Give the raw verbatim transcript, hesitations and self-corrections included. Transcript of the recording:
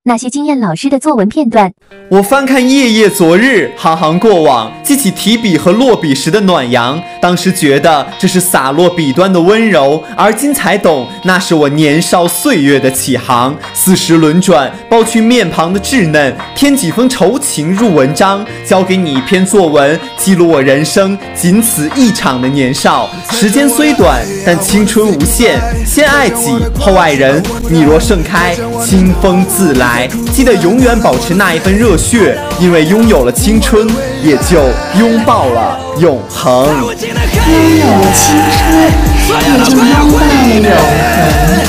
那些惊艳老师的作文片段。 我翻看夜夜昨日，行行过往，记起提笔和落笔时的暖阳。当时觉得这是洒落笔端的温柔，而今才懂，那是我年少岁月的起航。四时轮转，剥去面庞的稚嫩，添几分愁情入文章。交给你一篇作文，记录我人生仅此一场的年少。时间虽短，但青春无限。先爱己，后爱人。你若盛开，清风自来。记得永远保持那一份热血，因为拥有了青春，也就拥抱了永恒。 拥有了青春，也就拥抱了永恒。